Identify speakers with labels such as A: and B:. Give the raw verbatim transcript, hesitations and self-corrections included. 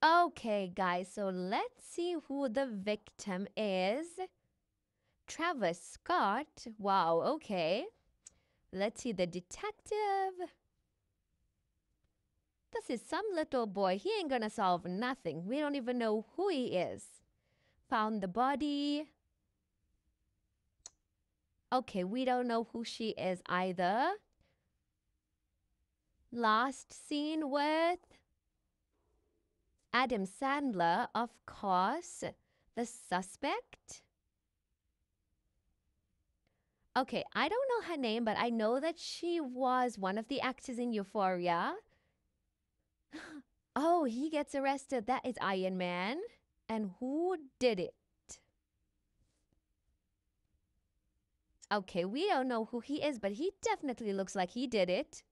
A: Okay, guys, so let's see who the victim is. Travis Scott. Wow, okay. Let's see the detective. This is some little boy. He ain't gonna solve nothing. We don't even know who he is. Found the body. Okay, we don't know who she is either. Last seen with Adam Sandler, of course. The suspect. Okay, I don't know her name, but I know that she was one of the actors in Euphoria. Oh, he gets arrested. That is Iron Man. And who did it? Okay, we don't know who he is, but he definitely looks like he did it.